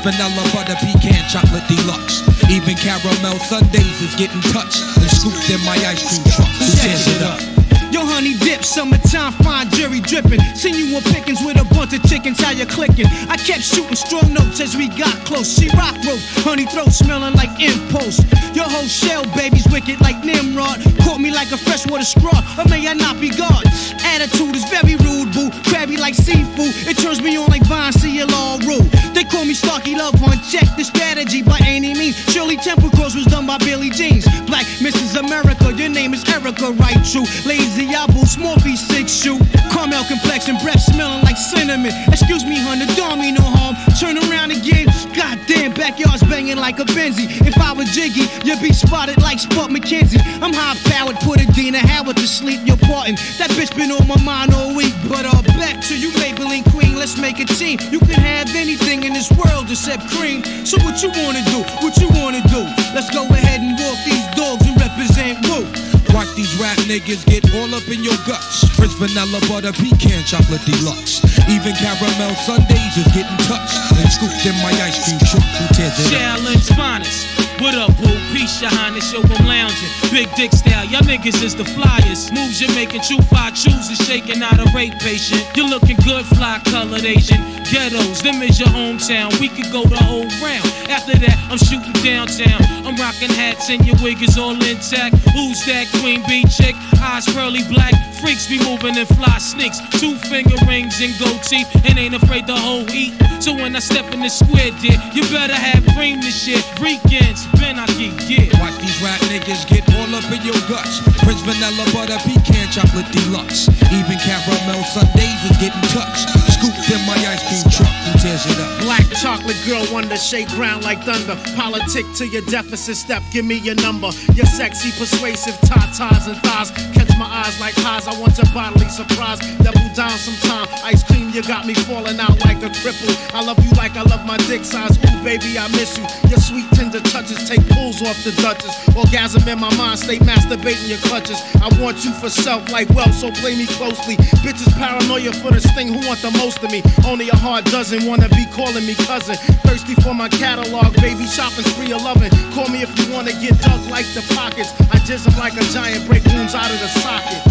vanilla, butter, pecan, chocolate deluxe. Even caramel sundaes is getting touched and scooped in my ice cream truck. Who tears it up? Yo, honey dip, summertime, fine jury dripping. Seen you on pickings with a bunch of chickens, how you clicking? I kept shooting strong notes as we got close. She rock rope, honey throat smelling like impulse. Your whole shell, baby's wicked like Nimrod. Caught me like a freshwater straw, or may I not be God? Attitude is very rude, boo. Crabby like seafood, it turns me on like Vine, see it all rude. They call me Starkey Love Hunt, check the strategy by any means. Shirley Temple Cross was done by Billie Jeans. Black Mrs. America, your name is Erica, right? True. Lazy Apple, small feet, 6 shoe. Caramel complexion, breath smelling like cinnamon. Excuse me, honey, don't mean no harm. Turn around again, goddamn, backyard's banging like a Benzie. If I was Jiggy, you'd be spotted like Spud McKenzie. I'm high-powered, put Adina Howard to sleep, you're parting. That bitch been on my mind all week, but back to you, Maybelline Queen, let's make a team. You can have anything in this world except cream. So what you wanna do? What you wanna do? Let's go ahead and walk these dogs and represent Woo. Watch these rap niggas get all up in your guts. Prince vanilla, butter, pecan, chocolate deluxe. Even caramel sundaes is getting touched and scooped in my ice cream truck. Who tears it up? Challenge finest. What up, boo? Peace, your highness, yo, I'm lounging. Big dick style, y'all niggas is the flyers. Moves you're making, true fire chooses, shaking out a rape patient. You're looking good, fly colored Asian. Ghettos, them is your hometown. We could go the whole round. After that, I'm shooting downtown. I'm rocking hats and your wig is all intact. Who's that queen bee chick? Eyes pearly black. Freaks be moving and fly sneaks. 2-finger rings and gold teeth and ain't afraid to hold heat. So when I step in the square, dear, you better have cream this shit. Weekends, Ben, I get Watch these rap niggas get all up in your guts. Prince vanilla, butter, pecan, chocolate deluxe. Even caramel sundaes is getting touched. Scooped in my ice cream truck. Who tears it up? Black chocolate girl wonder, shake ground like thunder. Politic to your deficit step, give me your number. Your sexy, persuasive tatas and thighs catch my eyes like highs. I want your bodily surprise. Double down sometime. Ice cream, you got me falling out like a cripple. I love you like I love my dick size. Ooh, baby, I miss you. Your sweet tender touches take pulls off the Duchess. Orgasm in my mind, stay masturbating your clutches. I want you for self like wealth, so play me closely. Bitches paranoia for this thing, who want the most of me? Only a heart doesn't wanna be calling me cousin. Thirsty for my catalog, baby, shopping spree of loving. Call me if you wanna get dug like the pockets. I jizz 'em like a giant, break rooms out of the sockets.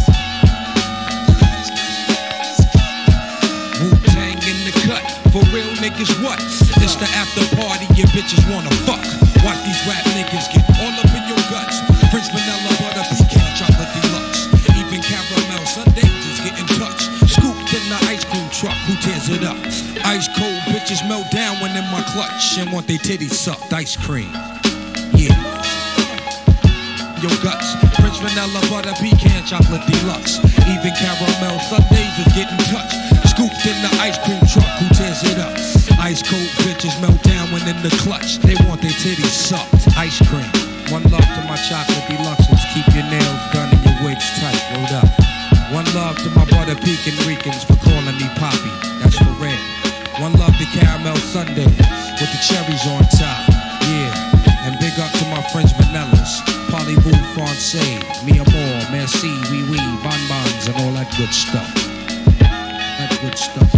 Wu-Tang in the cut, for real niggas what? It's the after party, your bitches wanna fuck. Watch these rap niggas get all up in your guts. Prince vanilla, butter, pecan, chocolate deluxe. Even caramel sundaes is getting touched. Scooped in the ice cream truck, who tears it up? Ice cold bitches melt down when in my clutch and want their titties sucked. Ice cream, yeah. Your guts, Prince vanilla, butter, pecan, chocolate deluxe. Even caramel sundaes is getting touched. Scooped in the ice cream truck, who tears it up? Ice cold bitches melt down when in the clutch. They want their titties sucked. Ice cream. One love to my chocolate deluxes. Keep your nails done and your wigs tight. Rolled up. One love to my butter pecan Ricans for calling me Poppy. That's for real. One love to caramel sundae with the cherries on top. Yeah. And big up to my French vanillas. Parlez-vous français, mi amor, merci, oui oui, bonbons and all that good stuff. That good stuff.